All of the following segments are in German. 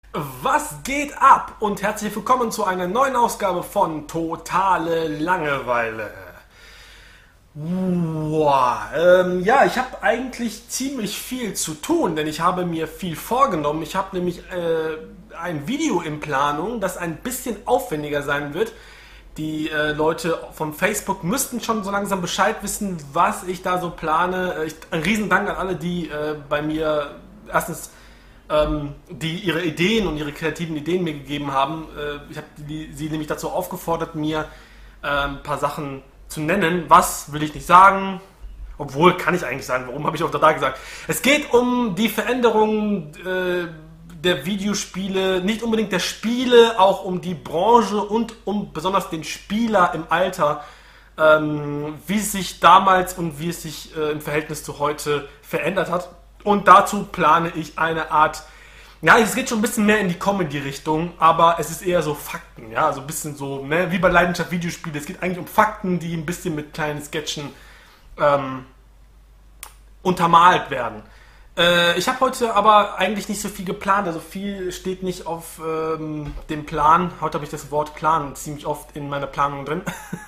Was geht ab? Und herzlich willkommen zu einer neuen Ausgabe von Totale Langeweile. Ja, ich habe eigentlich ziemlich viel zu tun, denn ich habe mir viel vorgenommen. Ich habe nämlich ein Video in Planung, das ein bisschen aufwendiger sein wird. Die Leute von Facebook müssten schon so langsam Bescheid wissen, was ich da so plane. Ein Riesendank an alle, die bei mir erstens die ihre Ideen und ihre kreativen Ideen mir gegeben haben. Ich habe sie nämlich dazu aufgefordert, mir ein paar Sachen zu nennen. Was will ich nicht sagen? Obwohl, kann ich eigentlich sagen. Warum habe ich auch da gesagt? Es geht um die Veränderung der Videospiele, nicht unbedingt der Spiele, auch um die Branche und um besonders den Spieler im Alter, wie es sich damals und wie es sich im Verhältnis zu heute verändert hat. Und dazu plane ich eine Art, ja, es geht schon ein bisschen mehr in die Comedy-Richtung, aber es ist eher so Fakten, ja, also ein bisschen so, ne, wie bei Leidenschaft Videospiele. Es geht eigentlich um Fakten, die ein bisschen mit kleinen Sketchen untermalt werden. Ich habe heute aber eigentlich nicht so viel geplant, also viel steht nicht auf dem Plan. Heute habe ich das Wort Plan ziemlich oft in meiner Planung drin.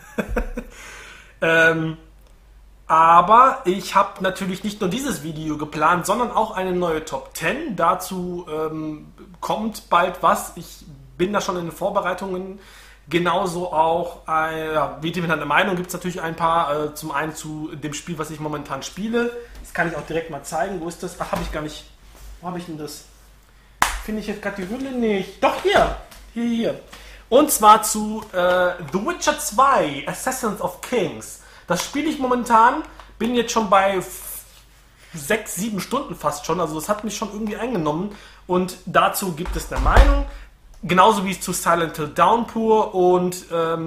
Aber ich habe natürlich nicht nur dieses Video geplant, sondern auch eine neue Top 10. Dazu kommt bald was. Ich bin da schon in den Vorbereitungen. Genauso auch, wie eine Meinung gibt es natürlich ein paar. Zum einen zu dem Spiel, was ich momentan spiele. Das kann ich auch direkt mal zeigen. Wo ist das? Ach, habe ich gar nicht. Wo habe ich denn das? Finde ich jetzt gerade die Hülle nicht. Doch, hier. Hier. Und zwar zu The Witcher 2, Assassins of Kings. Das spiele ich momentan, bin jetzt schon bei 6, 7 Stunden fast schon, also das hat mich schon irgendwie eingenommen und dazu gibt es eine Meinung, genauso wie es zu Silent Hill Downpour und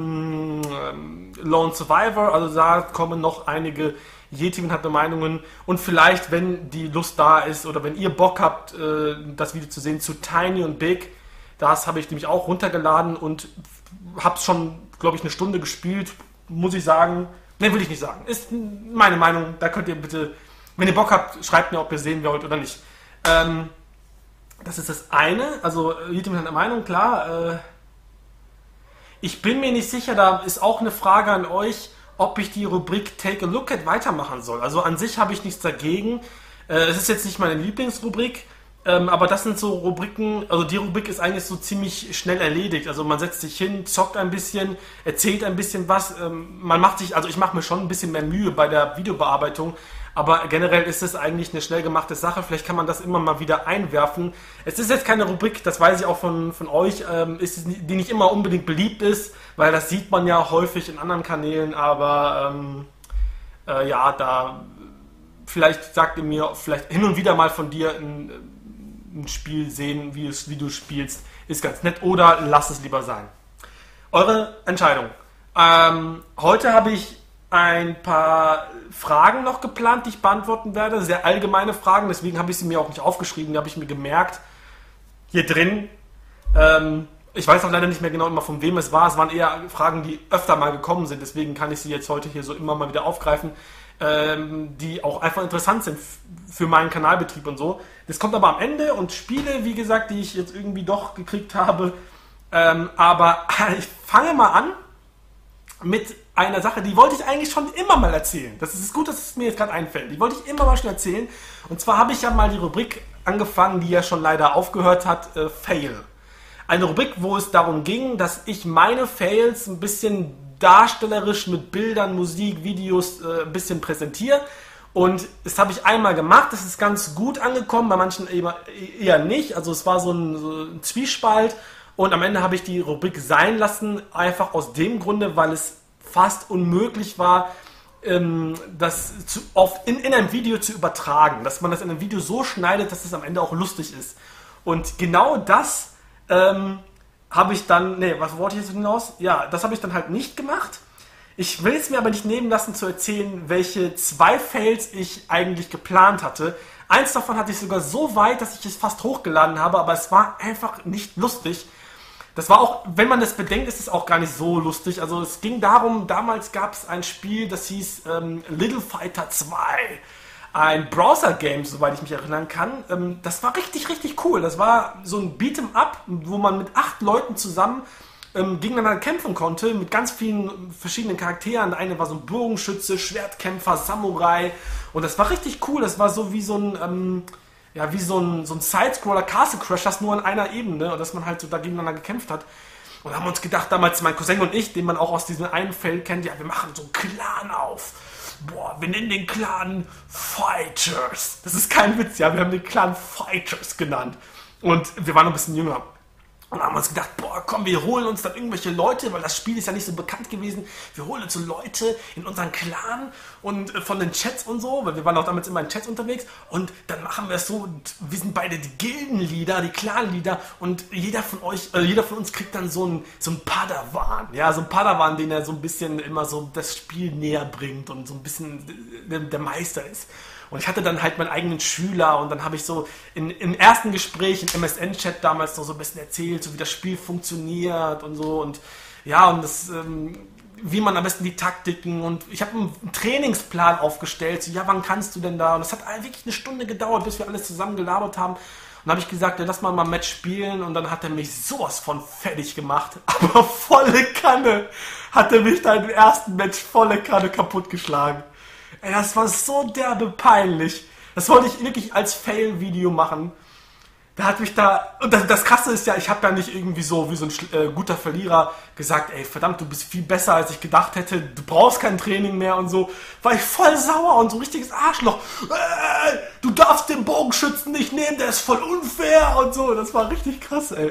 Lone Survivor, also da kommen noch einige jede Meinungen und vielleicht, wenn die Lust da ist oder wenn ihr Bock habt, das Video zu sehen zu Tiny und Big, das habe ich nämlich auch runtergeladen und habe schon, glaube ich, eine Stunde gespielt, muss ich sagen. Ne, will ich nicht sagen. Ist meine Meinung. Da könnt ihr bitte, wenn ihr Bock habt, schreibt mir, ob ihr sehen wollt oder nicht. Das ist das eine. Also, jeder mit einer Meinung, klar. Ich bin mir nicht sicher, da ist auch eine Frage an euch, ob ich die Rubrik Take a Look at weitermachen soll. Also, an sich habe ich nichts dagegen. Es ist jetzt nicht meine Lieblingsrubrik. Aber das sind so Rubriken, also die Rubrik ist eigentlich so ziemlich schnell erledigt. Also man setzt sich hin, zockt ein bisschen, erzählt ein bisschen was. Man macht sich, also ich mache mir schon ein bisschen mehr Mühe bei der Videobearbeitung, aber generell ist es eigentlich eine schnell gemachte Sache. Vielleicht kann man das immer mal wieder einwerfen. Es ist jetzt keine Rubrik, das weiß ich auch von euch, die nicht immer unbedingt beliebt ist, weil das sieht man ja häufig in anderen Kanälen, aber ja, da vielleicht sagt ihr mir vielleicht hin und wieder mal von dir ein Spiel sehen, wie du spielst, ist ganz nett, oder lasst es lieber sein. Eure Entscheidung. Heute habe ich ein paar Fragen noch geplant, die ich beantworten werde, sehr allgemeine Fragen, deswegen habe ich sie mir auch nicht aufgeschrieben, die habe ich mir gemerkt, hier drin. Ich weiß auch leider nicht mehr genau immer, von wem es war. Es waren eher Fragen, die öfter mal gekommen sind, deswegen kann ich sie jetzt heute hier so immer mal wieder aufgreifen, die auch einfach interessant sind für meinen Kanalbetrieb und so. Das kommt aber am Ende und Spiele, wie gesagt, die ich jetzt irgendwie doch gekriegt habe. Aber ich fange mal an mit einer Sache, die wollte ich eigentlich schon immer mal erzählen. Das ist gut, dass es mir jetzt gerade einfällt. Die wollte ich immer mal schon erzählen. Und zwar habe ich ja mal die Rubrik angefangen, die ja schon leider aufgehört hat, Fail. Eine Rubrik, wo es darum ging, dass ich meine Fails ein bisschen darstellerisch mit Bildern, Musik, Videos ein bisschen präsentiere. Und das habe ich einmal gemacht, das ist ganz gut angekommen, bei manchen eher nicht. Also es war so ein Zwiespalt und am Ende habe ich die Rubrik sein lassen, einfach aus dem Grunde, weil es fast unmöglich war, das in einem Video zu übertragen. Dass man das in einem Video so schneidet, dass es am Ende auch lustig ist. Und genau das habe ich dann, was wollte ich jetzt hinaus? Ja, das habe ich dann halt nicht gemacht. Ich will es mir aber nicht nehmen lassen zu erzählen, welche 2 Fails ich eigentlich geplant hatte. Eins davon hatte ich sogar so weit, dass ich es fast hochgeladen habe, aber es war einfach nicht lustig. Das war auch, wenn man das bedenkt, ist es auch gar nicht so lustig. Also es ging darum, damals gab es ein Spiel, das hieß Little Fighter 2. ein Browser-Game, soweit ich mich erinnern kann. Das war richtig, richtig cool. Das war so ein Beat'em-up, wo man mit 8 Leuten zusammen gegeneinander kämpfen konnte, mit ganz vielen verschiedenen Charakteren. Der eine war so ein Bogenschütze, Schwertkämpfer, Samurai. Und das war richtig cool. Das war so wie so ein, wie so ein Sidescroller Castle Crashers, nur an einer Ebene. Und dass man halt so da gegeneinander gekämpft hat. Und da haben wir uns gedacht, damals mein Cousin und ich, den man auch aus diesem einen Feld kennt, ja, wir machen so einen Clan auf. Boah, wir nennen den Clan Fighters. Das ist kein Witz, ja, wir haben den Clan Fighters genannt. Und wir waren noch ein bisschen jünger. Und haben uns gedacht, boah, komm, wir holen uns dann irgendwelche Leute, weil das Spiel ist ja nicht so bekannt gewesen. Wir holen uns so Leute in unseren Clan und von den Chats und so, weil wir waren auch damals immer in Chats unterwegs. Und dann machen wir es so, wir sind beide die Gildenleader, die Clanleader und jeder von uns kriegt dann so einen Padawan. Ja, so einen Padawan, den er so ein bisschen immer so das Spiel näher bringt und so ein bisschen der Meister ist. Und ich hatte dann halt meinen eigenen Schüler und dann habe ich so im ersten Gespräch im MSN-Chat damals noch so ein bisschen erzählt, so wie das Spiel funktioniert und so und ja, und das, wie man am besten die Taktiken und ich habe einen Trainingsplan aufgestellt, so ja, wann kannst du denn da? Und das hat wirklich eine Stunde gedauert, bis wir alles zusammen gelabert haben. Und dann habe ich gesagt, ja, lass mal ein Match spielen und dann hat er mich sowas von fertig gemacht, aber volle Kanne hat er mich da im ersten Match volle Kanne kaputtgeschlagen. Ey, das war so derbe peinlich. Das wollte ich wirklich als Fail-Video machen. Da hat mich da... Und das Krasse ist ja, ich habe ja nicht irgendwie so wie so ein guter Verlierer gesagt, ey, verdammt, du bist viel besser, als ich gedacht hätte. Du brauchst kein Training mehr und so. War ich voll sauer und so ein richtiges Arschloch. Du darfst den Bogenschützen nicht nehmen, der ist voll unfair und so. Das war richtig krass, ey.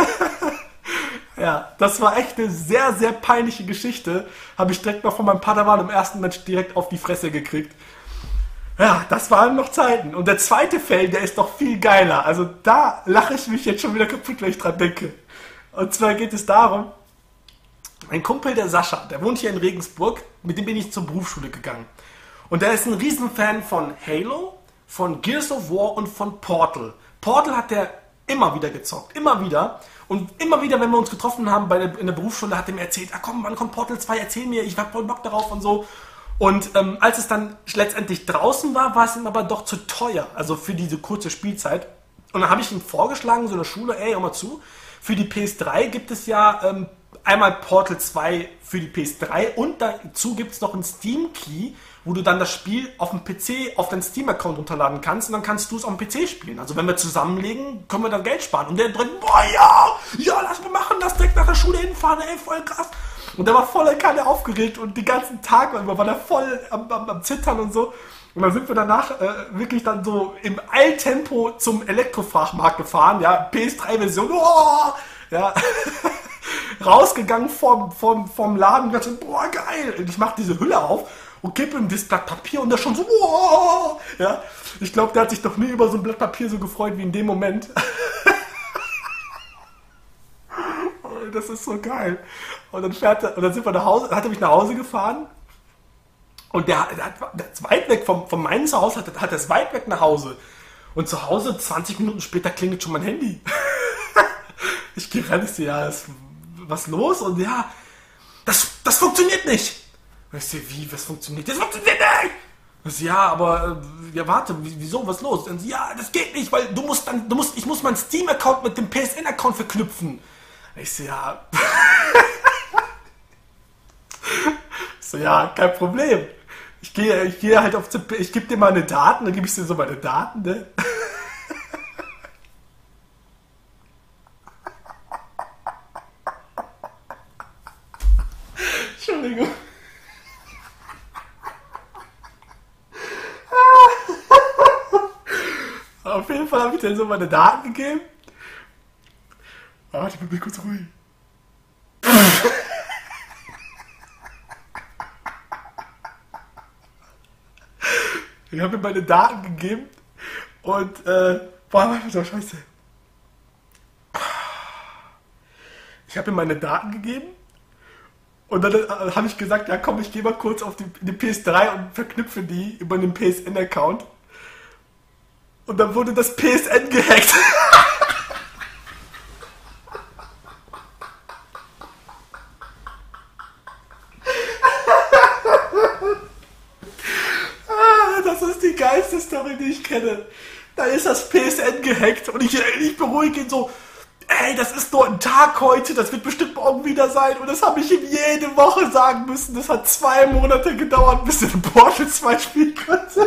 Ja, das war echt eine sehr, sehr peinliche Geschichte. Habe ich direkt noch von meinem Padawan im ersten Match direkt auf die Fresse gekriegt. Ja, das waren noch Zeiten. Und der zweite Fail, der ist doch viel geiler. Also da lache ich mich jetzt schon wieder kaputt, wenn ich dran denke. Und zwar geht es darum, ein Kumpel, der Sascha, der wohnt hier in Regensburg, mit dem bin ich zur Berufsschule gegangen. Und der ist ein Riesenfan von Halo, von Gears of War und von Portal. Portal hat der immer wieder gezockt, immer wieder. Und immer wieder, wenn wir uns getroffen haben in der Berufsschule, hat er mir erzählt, komm, wann kommt Portal 2, erzähl mir, ich hab voll Bock darauf und so. Und als es dann letztendlich draußen war, war es ihm aber doch zu teuer, also für diese kurze Spielzeit. Und dann habe ich ihm vorgeschlagen, so in der Schule, ey, hör mal zu, für die PS3 gibt es ja einmal Portal 2 für die PS3 und dazu gibt es noch einen Steam-Key, wo du dann das Spiel auf dem PC, auf deinen Steam-Account runterladen kannst und dann kannst du es auf dem PC spielen. Also wenn wir zusammenlegen, können wir dann Geld sparen. Und der drin, boah, ja, lass mal machen, das direkt nach der Schule hinfahren, ey, voll krass. Und der war voll keine aufgeregt und den ganzen Tag über war der voll am Zittern und so. Und dann sind wir danach wirklich dann so im Eiltempo zum Elektrofachmarkt gefahren, ja, PS3-Version, ja, rausgegangen vom Laden und dachte, boah, geil. Und ich mach diese Hülle auf und gebe ihm das Blatt Papier und der schon so, wow, ja. Ich glaube, der hat sich noch nie über so ein Blatt Papier so gefreut wie in dem Moment. Das ist so geil. Und dann sind wir nach Hause, hat er mich nach Hause gefahren und der ist weit weg von meinem Zuhause, hat er es weit weg nach Hause. Und zu Hause, 20 Minuten später, klingelt schon mein Handy. Ich gehe rein, ich so, ja, was los? Und ja, das funktioniert nicht. Und ich so, wie, was funktioniert? Das funktioniert nicht! Ich so, ja, aber, ja, warte, wieso, was los? Und so, ja, das geht nicht, weil ich muss meinen Steam-Account mit dem PSN-Account verknüpfen. Ich so, ja. So, ja, kein Problem. Ich gehe halt ich gebe dir meine Daten, dann gebe ich dir so meine Daten, ne? Entschuldigung. Auf jeden Fall habe ich dir so meine Daten gegeben. Warte, ich bin kurz ruhig. Ich habe mir meine Daten gegeben und boah, scheiße. Ich habe mir meine Daten gegeben und dann habe ich gesagt, ja komm, ich gehe mal kurz auf die PS3 und verknüpfe die über den PSN-Account. Und dann wurde das PSN gehackt. Das ist die geilste die ich kenne. Da ist das PSN gehackt und ich beruhige ihn so, ey, das ist nur ein Tag heute, das wird bestimmt morgen wieder sein und das habe ich ihm jede Woche sagen müssen. Das hat 2 Monate gedauert, bis er Portal 2 spielen konnte.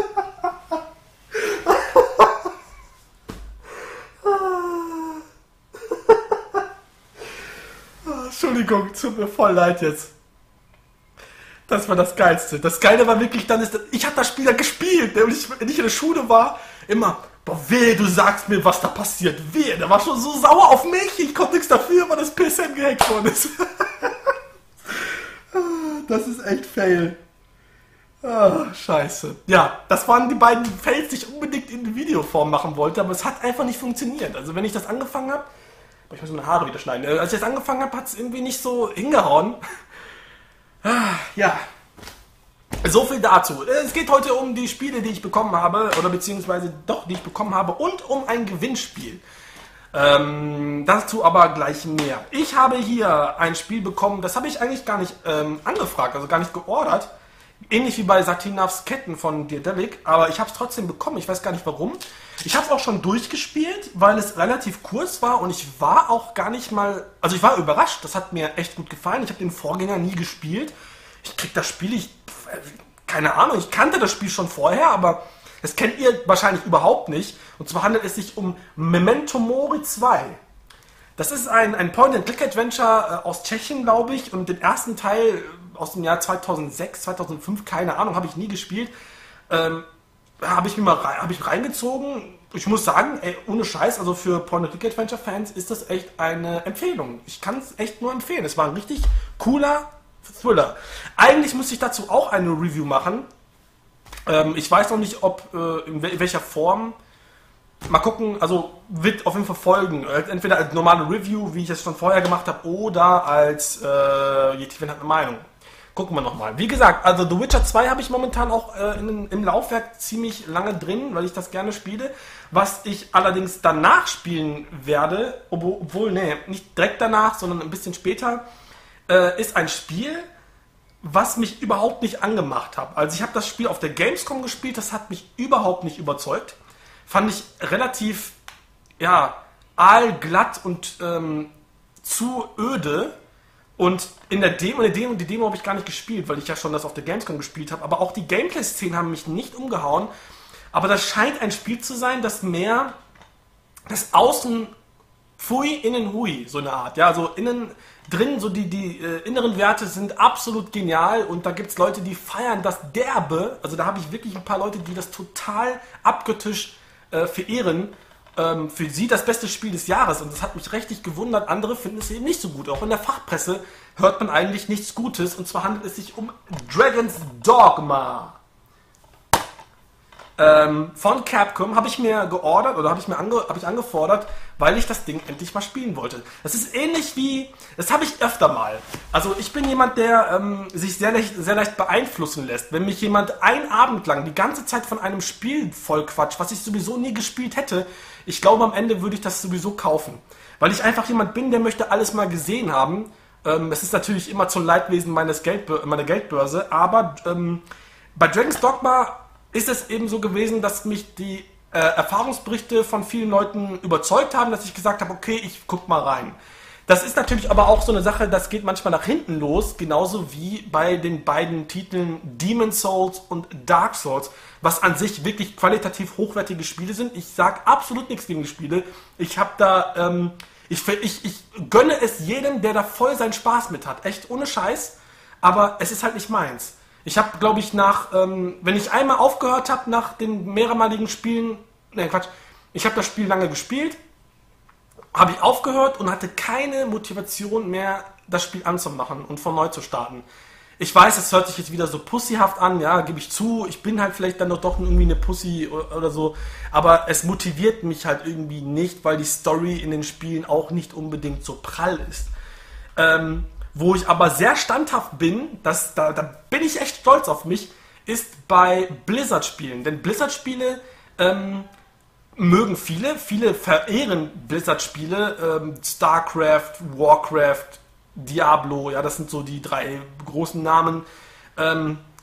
Entschuldigung, tut mir voll leid jetzt. Das war das Geilste. Das Geile war wirklich dann, ich habe das Spiel dann gespielt, und wenn ich in der Schule war, immer, boah, wehe, du sagst mir, was da passiert. Wehe, der war schon so sauer auf mich, ich konnte nichts dafür, weil das PSN gehackt worden ist. Das ist echt fail. Ah, scheiße. Ja, das waren die beiden Fails, die ich unbedingt in Videoform machen wollte, aber es hat einfach nicht funktioniert. Also wenn ich das angefangen habe, ich muss meine Haare wieder schneiden, als ich das angefangen habe, hat es irgendwie nicht so hingehauen. Ja, so viel dazu. Es geht heute um die Spiele, die ich bekommen habe, oder beziehungsweise doch, die ich bekommen habe, und um ein Gewinnspiel. Dazu aber gleich mehr. Ich habe hier ein Spiel bekommen, das habe ich eigentlich gar nicht angefragt, also gar nicht geordert. Ähnlich wie bei Satinavs Ketten von Daedalic, aber ich habe es trotzdem bekommen, ich weiß gar nicht warum. Ich habe es auch schon durchgespielt, weil es relativ kurz war und ich war auch gar nicht mal, also ich war überrascht, das hat mir echt gut gefallen. Ich habe den Vorgänger nie gespielt. Ich krieg das Spiel, keine Ahnung, ich kannte das Spiel schon vorher, aber das kennt ihr wahrscheinlich überhaupt nicht. Und zwar handelt es sich um Memento Mori 2. Das ist ein Point-and-Click-Adventure aus Tschechien, glaube ich, und den ersten Teil aus dem Jahr 2006, 2005, keine Ahnung, habe ich nie gespielt. Habe ich reingezogen. Ich muss sagen, ey, ohne Scheiß, also für Point-and-Click-Adventure-Fans ist das echt eine Empfehlung. Ich kann es echt nur empfehlen. Es war ein richtig cooler Thriller. Eigentlich müsste ich dazu auch eine Review machen. Ich weiß noch nicht, ob in welcher Form. Mal gucken, also wird auf jeden Fall folgen. Entweder als normale Review, wie ich es schon vorher gemacht habe, oder als Jetiven hat eine Meinung. Gucken wir nochmal. Wie gesagt, also The Witcher 2 habe ich momentan auch im Laufwerk ziemlich lange drin, weil ich das gerne spiele. Was ich allerdings danach spielen werde, obwohl, nicht direkt danach, sondern ein bisschen später, ist ein Spiel, was mich überhaupt nicht angemacht hat. Also ich habe das Spiel auf der Gamescom gespielt, das hat mich überhaupt nicht überzeugt. Fand ich relativ, aalglatt und zu öde. Und die Demo habe ich gar nicht gespielt, weil ich ja schon das auf der Gamescom gespielt habe. Aber auch die Gameplay-Szenen haben mich nicht umgehauen. Aber das scheint ein Spiel zu sein, das mehr das Außen pfui, innen hui, so eine Art. Ja, so innen drin, so die inneren Werte sind absolut genial. Und da gibt es Leute, die feiern das derbe. Also da habe ich wirklich ein paar Leute, die das total abgöttisch verehren. Für sie das beste Spiel des Jahres, und das hat mich richtig gewundert. Andere finden es eben nicht so gut. Auch in der Fachpresse hört man eigentlich nichts Gutes, und zwar handelt es sich um Dragon's Dogma. Von Capcom habe ich mir geordert, oder habe ich angefordert, weil ich das Ding endlich mal spielen wollte. Das ist ähnlich wie, das habe ich öfter mal. Also ich bin jemand, der sich sehr leicht beeinflussen lässt. Wenn mich jemand einen Abend lang die ganze Zeit von einem Spiel vollquatscht, was ich sowieso nie gespielt hätte, ich glaube, am Ende würde ich das sowieso kaufen. Weil ich einfach jemand bin, der möchte alles mal gesehen haben. Es ist natürlich immer zum Leidwesen meiner Geldbörse, aber bei Dragon's Dogma ist es eben so gewesen, dass mich die Erfahrungsberichte von vielen Leuten überzeugt haben, dass ich gesagt habe, okay, ich guck mal rein. Das ist natürlich aber auch so eine Sache, das geht manchmal nach hinten los, genauso wie bei den beiden Titeln Demon's Souls und Dark Souls, was an sich wirklich qualitativ hochwertige Spiele sind. Ich sage absolut nichts gegen die Spiele. Ich habe da, ich gönne es jedem, der da voll seinen Spaß mit hat. Echt ohne Scheiß, aber es ist halt nicht meins. Ich habe, glaube ich, wenn ich einmal aufgehört habe nach den mehrmaligen Spielen, ich habe das Spiel lange gespielt, habe ich aufgehört und hatte keine Motivation mehr, das Spiel anzumachen und von neu zu starten. Ich weiß, es hört sich jetzt wieder so pussyhaft an, ja, gebe ich zu, ich bin halt vielleicht dann doch irgendwie eine Pussy oder so, aber es motiviert mich halt irgendwie nicht, weil die Story in den Spielen auch nicht unbedingt so prall ist. Wo ich aber sehr standhaft bin, da bin ich echt stolz auf mich, ist bei Blizzard-Spielen. Denn Blizzard-Spiele mögen viele verehren Blizzard-Spiele, StarCraft, Warcraft, Diablo, ja, das sind so die 3 großen Namen.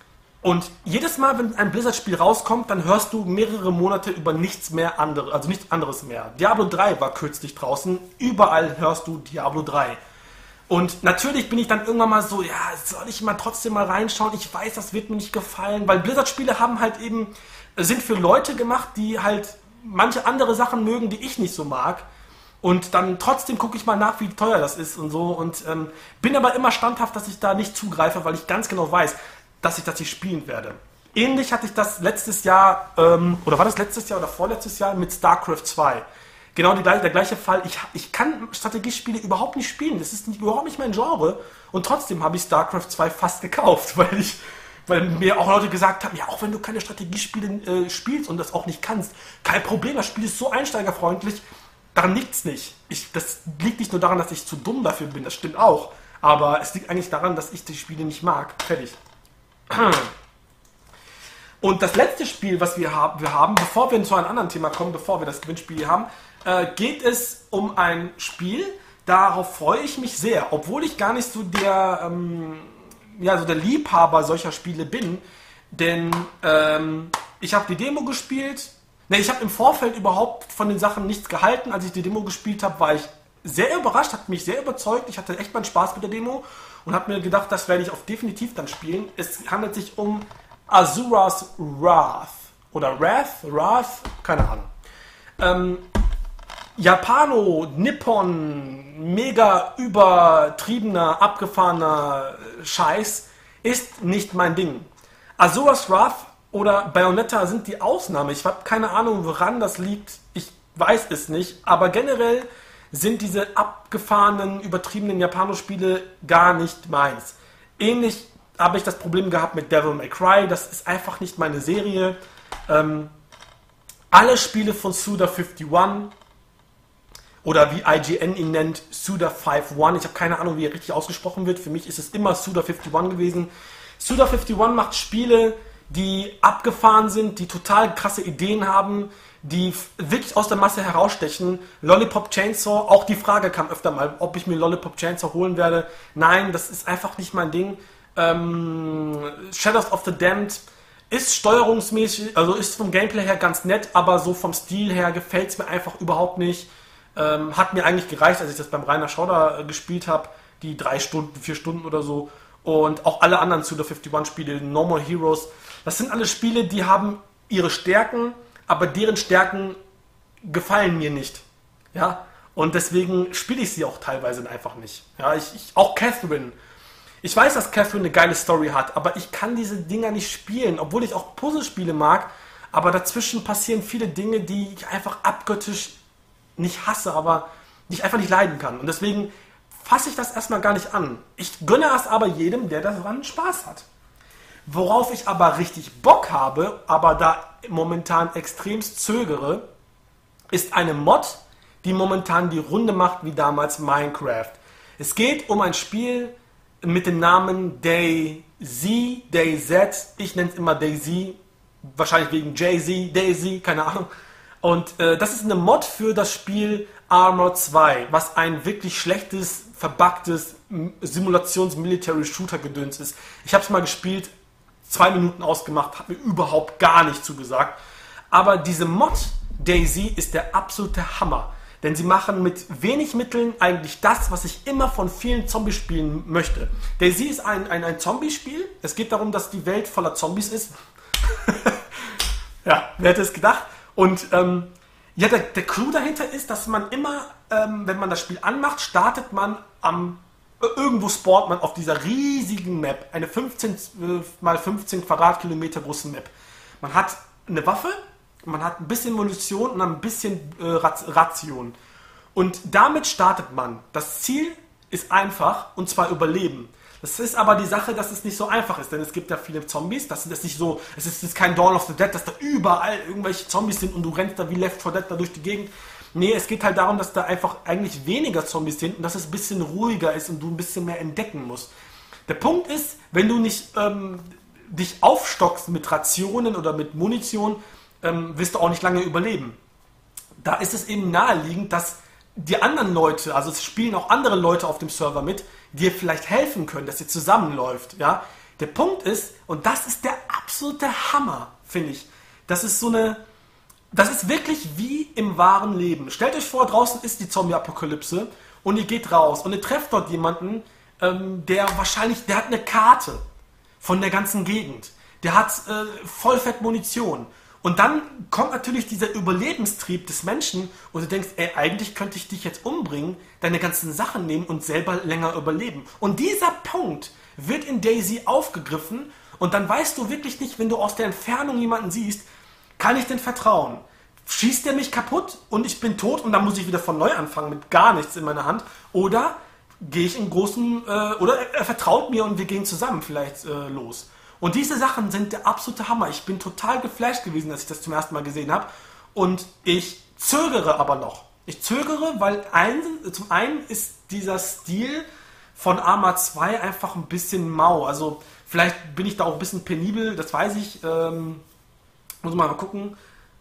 Und jedes Mal, wenn ein Blizzard-Spiel rauskommt, dann hörst du mehrere Monate über nichts mehr anderes, also nichts anderes mehr. Diablo 3 war kürzlich draußen, überall hörst du Diablo 3. Und natürlich bin ich dann irgendwann mal so, ja, soll ich mal trotzdem mal reinschauen? Ich weiß, das wird mir nicht gefallen, weil Blizzard-Spiele haben halt eben, sind für Leute gemacht, die halt manche andere Sachen mögen, die ich nicht so mag. Und dann trotzdem gucke ich mal nach, wie teuer das ist und so. Und bin aber immer standhaft, dass ich da nicht zugreife, weil ich ganz genau weiß, dass ich das nicht spielen werde. Ähnlich hatte ich das letztes Jahr, oder war das letztes Jahr oder vorletztes Jahr mit StarCraft 2. Genau der gleiche Fall. Ich kann Strategiespiele überhaupt nicht spielen. Das ist überhaupt nicht mein Genre. Und trotzdem habe ich StarCraft 2 fast gekauft, weil mir auch Leute gesagt haben, ja, auch wenn du keine Strategiespiele spielst und das auch nicht kannst, kein Problem, das Spiel ist so einsteigerfreundlich, daran liegt es nicht. Das liegt nicht nur daran, dass ich zu dumm dafür bin, das stimmt auch, aber es liegt eigentlich daran, dass ich die Spiele nicht mag. Fertig. Und das letzte Spiel, was wir haben, bevor wir zu einem anderen Thema kommen, bevor wir das Gewinnspiel haben, geht es um ein Spiel, darauf freue ich mich sehr, obwohl ich gar nicht so der Liebhaber solcher Spiele bin, denn ich habe die Demo gespielt. Ich habe im Vorfeld überhaupt von den Sachen nichts gehalten. Als ich die Demo gespielt habe, war ich sehr überrascht, hat mich sehr überzeugt. Ich hatte echt meinen Spaß mit der Demo und habe mir gedacht, das werde ich auch definitiv dann spielen. Es handelt sich um Asura's Wrath oder Wrath, keine Ahnung. Japano, Nippon, mega übertriebener, abgefahrener Scheiß ist nicht mein Ding. Asura's Wrath oder Bayonetta sind die Ausnahme. Ich habe keine Ahnung, woran das liegt. Ich weiß es nicht. Aber generell sind diese abgefahrenen, übertriebenen Japano-Spiele gar nicht meins. Ähnlich habe ich das Problem gehabt mit Devil May Cry. Das ist einfach nicht meine Serie. Alle Spiele von Suda51 oder wie IGN ihn nennt, Suda51. Ich habe keine Ahnung, wie er richtig ausgesprochen wird. Für mich ist es immer Suda51 gewesen. Suda51 macht Spiele, die abgefahren sind, die total krasse Ideen haben, die wirklich aus der Masse herausstechen. Lollipop Chainsaw, auch die Frage kam öfter mal, ob ich mir Lollipop Chainsaw holen werde. Nein, das ist einfach nicht mein Ding. Shadows of the Damned ist steuerungsmäßig, also ist vom Gameplay her ganz nett, aber so vom Stil her gefällt es mir einfach überhaupt nicht. Hat mir eigentlich gereicht, als ich das beim Rainer Schauder gespielt habe, die 3 Stunden, 4 Stunden oder so. Und auch alle anderen Suda51-Spiele, No More Heroes, das sind alle Spiele, die haben ihre Stärken, aber deren Stärken gefallen mir nicht. Ja? Und deswegen spiele ich sie auch teilweise einfach nicht. Ja, auch Catherine. Ich weiß, dass Catherine eine geile Story hat, aber ich kann diese Dinger nicht spielen, obwohl ich auch Puzzlespiele mag, aber dazwischen passieren viele Dinge, die ich einfach abgöttisch nicht hasse, aber die ich einfach nicht leiden kann. Und deswegen fasse ich das erstmal gar nicht an. Ich gönne es aber jedem, der daran Spaß hat. Worauf ich aber richtig Bock habe, aber da momentan extremst zögere, ist eine Mod, die momentan die Runde macht wie damals Minecraft. Es geht um ein Spiel mit dem Namen DayZ, ich nenne es immer DayZ, wahrscheinlich wegen Jay-Z, DayZ, keine Ahnung. Und das ist eine Mod für das Spiel Armor 2, was ein wirklich schlechtes, verbuggtes Simulations-Military-Shooter-Gedöns ist. Ich habe es mal gespielt, 2 Minuten ausgemacht, hat mir überhaupt gar nicht zugesagt. Aber diese Mod DayZ ist der absolute Hammer. Denn sie machen mit wenig Mitteln eigentlich das, was ich immer von vielen Zombie-Spielen möchte. DayZ ist ein Zombie-Spiel. Es geht darum, dass die Welt voller Zombies ist. Ja, wer hätte es gedacht? Und der Clou dahinter ist, dass man immer, wenn man das Spiel anmacht, startet man irgendwo spawnt man auf dieser riesigen Map, eine 15 mal 15 Quadratkilometer große Map. Man hat eine Waffe, man hat ein bisschen Munition und ein bisschen Ration. Und damit startet man. Das Ziel ist einfach, und zwar Überleben. Das ist aber die Sache, dass es nicht so einfach ist, denn es gibt ja viele Zombies. Das ist nicht so, es ist kein Dawn of the Dead, dass da überall irgendwelche Zombies sind und du rennst da wie Left 4 Dead da durch die Gegend. Nee, es geht halt darum, dass da einfach eigentlich weniger Zombies sind und dass es ein bisschen ruhiger ist und du ein bisschen mehr entdecken musst. Der Punkt ist, wenn du nicht dich aufstockst mit Rationen oder mit Munition, wirst du auch nicht lange überleben. Da ist es eben naheliegend, dass die anderen Leute, also es spielen auch andere Leute auf dem Server mit, dir vielleicht helfen können, dass ihr zusammenläuft. Ja? Der Punkt ist, und das ist der absolute Hammer, finde ich. Das ist das ist wirklich wie im wahren Leben. Stellt euch vor, draußen ist die Zombie-Apokalypse und ihr geht raus und ihr trefft dort jemanden, der hat eine Karte von der ganzen Gegend. Der hat Vollfett Munition. Und dann kommt natürlich dieser Überlebenstrieb des Menschen und du denkst, ey, eigentlich könnte ich dich jetzt umbringen, deine ganzen Sachen nehmen und selber länger überleben. Und dieser Punkt wird in DayZ aufgegriffen und dann weißt du wirklich nicht, wenn du aus der Entfernung jemanden siehst, kann ich denn vertrauen? Schießt der mich kaputt und ich bin tot und dann muss ich wieder von neu anfangen mit gar nichts in meiner Hand? Oder gehe ich in großen, oder er vertraut mir und wir gehen zusammen vielleicht los. Und diese Sachen sind der absolute Hammer. Ich bin total geflasht gewesen, als ich das zum ersten Mal gesehen habe. Und ich zögere aber noch. Ich zögere, weil zum einen ist dieser Stil von Arma 2 einfach ein bisschen mau. Also vielleicht bin ich da auch ein bisschen penibel, das weiß ich. Muss mal gucken.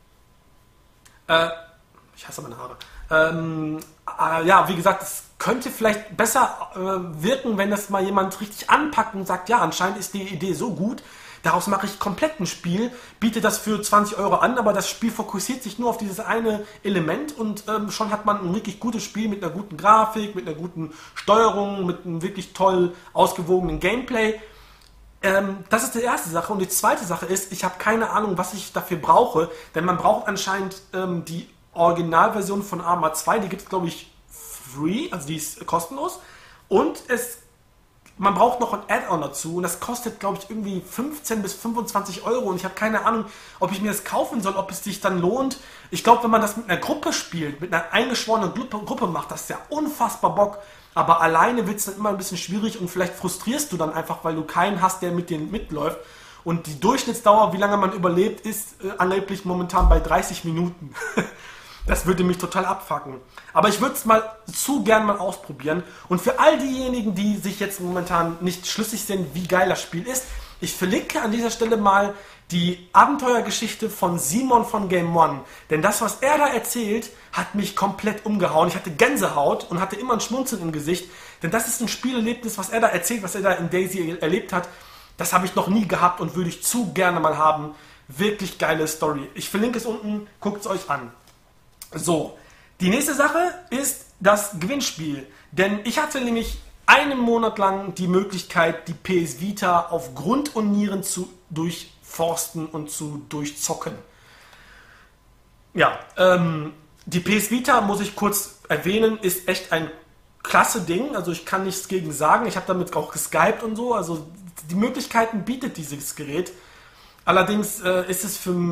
Ich hasse meine Haare. Ja, wie gesagt, es könnte vielleicht besser wirken, wenn das mal jemand richtig anpackt und sagt, ja, anscheinend ist die Idee so gut, daraus mache ich komplett ein Spiel, biete das für 20 Euro an, aber das Spiel fokussiert sich nur auf dieses eine Element und schon hat man ein wirklich gutes Spiel mit einer guten Grafik, mit einer guten Steuerung, mit einem wirklich toll ausgewogenen Gameplay. Das ist die erste Sache. Und die zweite Sache ist, ich habe keine Ahnung, was ich dafür brauche, denn man braucht anscheinend die Originalversion von Arma 2, die gibt es, glaube ich, free, also die ist kostenlos. Und man braucht noch ein Add-on dazu und das kostet, glaube ich, irgendwie 15 bis 25 Euro und ich habe keine Ahnung, ob ich mir das kaufen soll, ob es sich dann lohnt. Ich glaube, wenn man das mit einer Gruppe spielt, mit einer eingeschworenen Gruppe macht, das ist ja unfassbar Bock. Aber alleine wird es dann immer ein bisschen schwierig und vielleicht frustrierst du dann einfach, weil du keinen hast, der mit dir mitläuft. Und die Durchschnittsdauer, wie lange man überlebt, ist angeblich momentan bei 30 Minuten. Das würde mich total abfacken. Aber ich würde es gern mal ausprobieren. Und für all diejenigen, die sich jetzt momentan nicht schlüssig sind, wie geil das Spiel ist, ich verlinke an dieser Stelle mal die Abenteuergeschichte von Simon von Game One. Denn das, was er da erzählt, hat mich komplett umgehauen. Ich hatte Gänsehaut und hatte immer ein Schmunzeln im Gesicht. Denn das ist ein Spielerlebnis, was er da erzählt, was er da in DayZ erlebt hat. Das habe ich noch nie gehabt und würde ich zu gerne mal haben. Wirklich geile Story. Ich verlinke es unten, guckt es euch an. So, die nächste Sache ist das Gewinnspiel. Denn ich hatte nämlich einen Monat lang die Möglichkeit, die PS Vita auf Grund und Nieren zu durchforsten und zu durchzocken. Ja, die PS Vita, muss ich kurz erwähnen, ist echt ein klasse Ding. Also ich kann nichts gegen sagen. Ich habe damit auch geskypt und so. Also die Möglichkeiten bietet dieses Gerät. Allerdings ist es für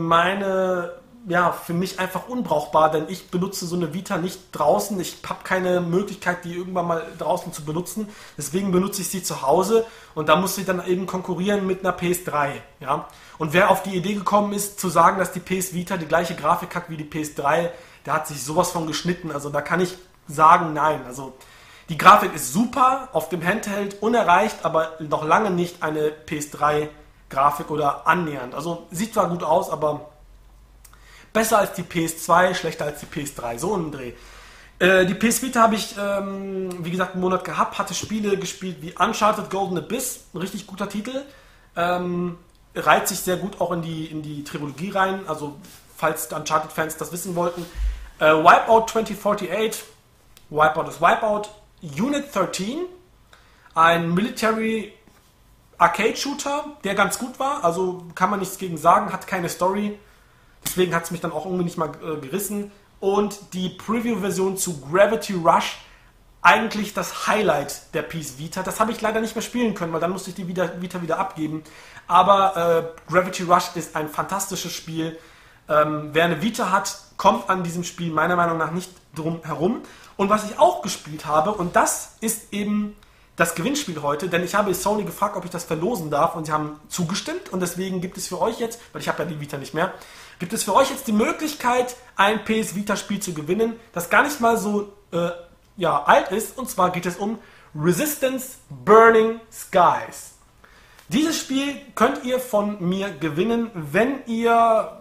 mich einfach unbrauchbar, denn ich benutze so eine Vita nicht draußen. Ich habe keine Möglichkeit, die irgendwann mal draußen zu benutzen. Deswegen benutze ich sie zu Hause und da muss sie dann eben konkurrieren mit einer PS3. Ja? Und wer auf die Idee gekommen ist, zu sagen, dass die PS Vita die gleiche Grafik hat wie die PS3, der hat sich sowas von geschnitten. Also da kann ich sagen, nein. Also die Grafik ist super, auf dem Handheld unerreicht, aber noch lange nicht eine PS3-Grafik oder annähernd. Also sieht zwar gut aus, aber besser als die PS2, schlechter als die PS3, so ein Dreh. Die PS Vita habe ich, wie gesagt, einen Monat gehabt, hatte Spiele gespielt wie Uncharted Golden Abyss, ein richtig guter Titel. Reiht sich sehr gut auch in die Trilogie rein, also falls Uncharted-Fans das wissen wollten. Wipeout 2048, Wipeout ist Wipeout. Unit 13, ein Military Arcade-Shooter, der ganz gut war, also kann man nichts gegen sagen, hat keine Story. Deswegen hat es mich dann auch irgendwie nicht mal gerissen. Und die Preview-Version zu Gravity Rush, eigentlich das Highlight der PS Vita. Das habe ich leider nicht mehr spielen können, weil dann musste ich die Vita wieder abgeben. Aber Gravity Rush ist ein fantastisches Spiel. Wer eine Vita hat, kommt an diesem Spiel meiner Meinung nach nicht drum herum. Und was ich auch gespielt habe, und das ist eben das Gewinnspiel heute, denn ich habe Sony gefragt, ob ich das verlosen darf und sie haben zugestimmt und deswegen gibt es für euch jetzt, weil ich habe ja die Vita nicht mehr, gibt es für euch jetzt die Möglichkeit, ein PS Vita Spiel zu gewinnen, das gar nicht mal so alt ist, und zwar geht es um Resistance Burning Skies. Dieses Spiel könnt ihr von mir gewinnen, wenn ihr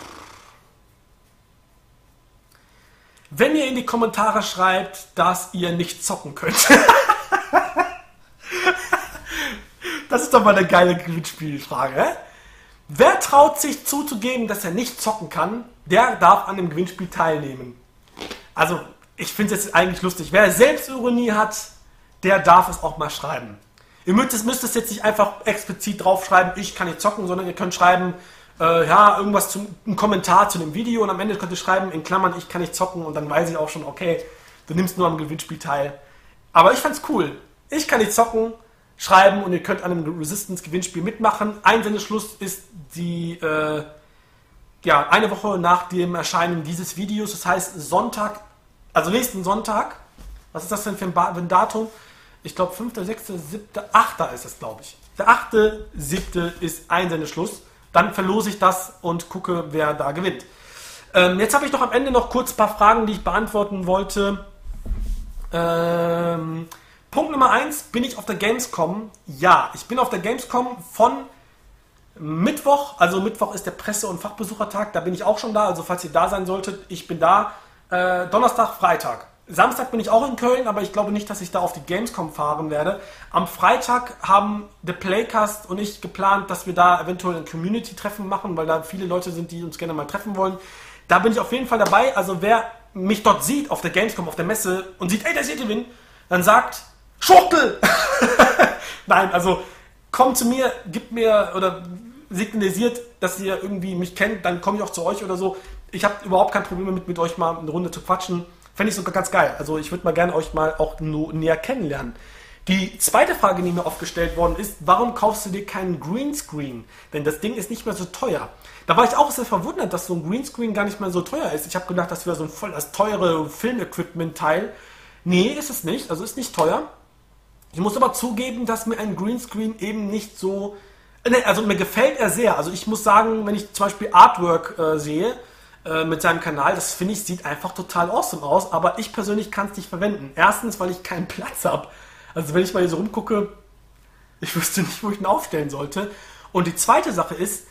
in die Kommentare schreibt, dass ihr nicht zocken könnt. Das ist doch mal eine geile Gewinnspielfrage, hä? Wer traut sich zuzugeben, dass er nicht zocken kann, der darf an dem Gewinnspiel teilnehmen. Also, ich finde es jetzt eigentlich lustig. Wer Selbstironie hat, der darf es auch mal schreiben. Ihr müsst es jetzt nicht einfach explizit draufschreiben, ich kann nicht zocken, sondern ihr könnt schreiben, ja, irgendwas ein Kommentar zu dem Video und am Ende könnt ihr schreiben, in Klammern, ich kann nicht zocken und dann weiß ich auch schon, okay, du nimmst nur am Gewinnspiel teil. Aber ich fand's cool. Ich kann nicht zocken, schreiben und ihr könnt an einem Resistance-Gewinnspiel mitmachen. Einsendeschluss ist die, eine Woche nach dem Erscheinen dieses Videos, das heißt Sonntag, also nächsten Sonntag. Was ist das denn für ein Datum? Ich glaube 5., 6., 7., 8. ist es, glaube ich. Der 8.7. ist Einsendeschluss. Dann verlose ich das und gucke, wer da gewinnt. Jetzt habe ich noch am Ende noch kurz ein paar Fragen, die ich beantworten wollte. Punkt Nummer 1, bin ich auf der Gamescom? Ja, ich bin auf der Gamescom von Mittwoch, also Mittwoch ist der Presse- und Fachbesuchertag, da bin ich auch schon da, also falls ihr da sein solltet, ich bin da. Donnerstag, Freitag. Samstag bin ich auch in Köln, aber ich glaube nicht, dass ich da auf die Gamescom fahren werde. Am Freitag haben The Playcast und ich geplant, dass wir da eventuell ein Community-Treffen machen, weil da viele Leute sind, die uns gerne mal treffen wollen. Da bin ich auf jeden Fall dabei. Also wer mich dort sieht, auf der Gamescom, auf der Messe und sieht, ey, da ist Yetivin, dann sagt, Schurkel! Nein, also kommt zu mir, gibt mir oder signalisiert, dass ihr irgendwie mich kennt, dann komme ich auch zu euch oder so. Ich habe überhaupt kein Problem mit euch mal eine Runde zu quatschen. Fände ich sogar ganz geil. Also ich würde mal gerne euch mal auch näher kennenlernen. Die zweite Frage, die mir oft gestellt worden ist, warum kaufst du dir keinen Greenscreen? Denn das Ding ist nicht mehr so teuer. Da war ich auch sehr verwundert, dass so ein Greenscreen gar nicht mehr so teuer ist. Ich habe gedacht, das wäre so ein voll das teure Filmequipment-Teil. Nee, ist es nicht. Also ist nicht teuer. Ich muss aber zugeben, dass mir ein Greenscreen eben nicht so... Also mir gefällt er sehr. Also ich muss sagen, wenn ich zum Beispiel Artwork sehe, mit seinem Kanal, das finde ich, sieht einfach total awesome aus, aber ich persönlich kann es nicht verwenden. Erstens, weil ich keinen Platz habe. Also wenn ich mal hier so rumgucke, ich wüsste nicht, wo ich ihn aufstellen sollte. Und die zweite Sache ist,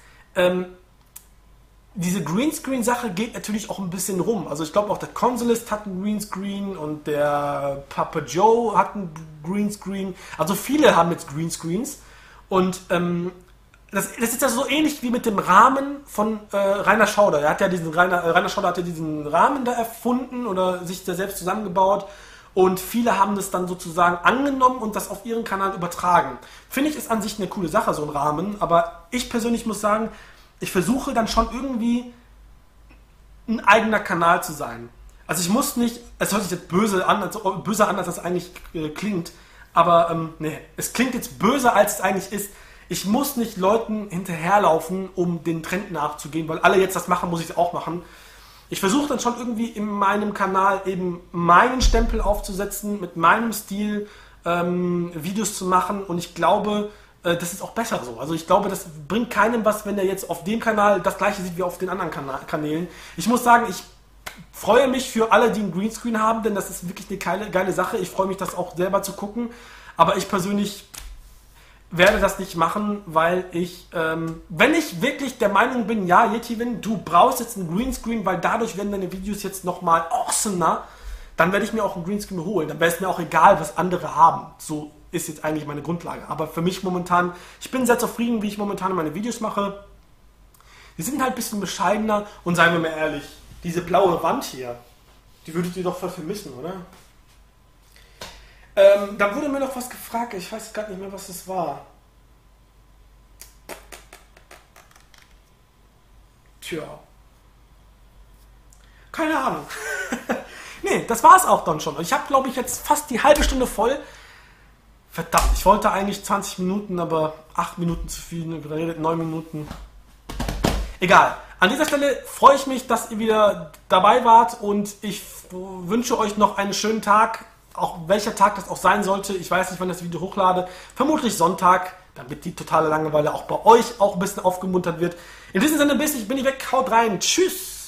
diese Greenscreen-Sache geht natürlich auch ein bisschen rum. Also ich glaube auch der Consolist hat einen Greenscreen und der Papa Joe hat einen Greenscreen. Also viele haben jetzt Greenscreens und das ist ja so ähnlich wie mit dem Rahmen von Rainer Schauder. Er hat ja Rainer Schauder hat ja diesen Rahmen da erfunden oder sich da selbst zusammengebaut und viele haben das dann sozusagen angenommen und das auf ihren Kanal übertragen. Finde ich, ist an sich eine coole Sache, so ein Rahmen, aber ich persönlich muss sagen, ich versuche dann schon irgendwie ein eigener Kanal zu sein. Also ich muss nicht, es hört sich jetzt böser an, als das eigentlich klingt, aber nee, es klingt jetzt böser, als es eigentlich ist. Ich muss nicht Leuten hinterherlaufen, um den Trend nachzugehen, weil alle jetzt das machen, muss ich es auch machen. Ich versuche dann schon irgendwie in meinem Kanal eben meinen Stempel aufzusetzen, mit meinem Stil Videos zu machen und ich glaube, das ist auch besser so. Also ich glaube, das bringt keinem was, wenn er jetzt auf dem Kanal das gleiche sieht wie auf den anderen Kanälen. Ich muss sagen, ich freue mich für alle, die einen Greenscreen haben, denn das ist wirklich eine geile Sache. Ich freue mich, das auch selber zu gucken, aber ich persönlich werde das nicht machen, weil ich, wenn ich wirklich der Meinung bin, ja, Yetivin, du brauchst jetzt einen Greenscreen, weil dadurch werden deine Videos jetzt nochmal awesomer, dann werde ich mir auch einen Greenscreen holen. Dann wäre es mir auch egal, was andere haben. So ist jetzt eigentlich meine Grundlage. Aber für mich momentan, ich bin sehr zufrieden, wie ich momentan meine Videos mache. Die sind halt ein bisschen bescheidener und seien wir mal ehrlich, diese blaue Wand hier, die würdet ihr doch voll vermissen, oder? Da wurde mir noch was gefragt, ich weiß gerade nicht mehr, was das war. Tja. Keine Ahnung. Nee, das war es auch dann schon. Ich habe, glaube ich, jetzt fast die halbe Stunde voll. Verdammt, ich wollte eigentlich 20 Minuten, aber 8 Minuten zu viel geredet, 9 Minuten. Egal. An dieser Stelle freue ich mich, dass ihr wieder dabei wart und ich wünsche euch noch einen schönen Tag. Auch welcher Tag das auch sein sollte, ich weiß nicht, wann das Video hochlade, vermutlich Sonntag, damit die totale Langeweile auch bei euch auch ein bisschen aufgemuntert wird. In diesem Sinne, bin ich weg, haut rein, tschüss!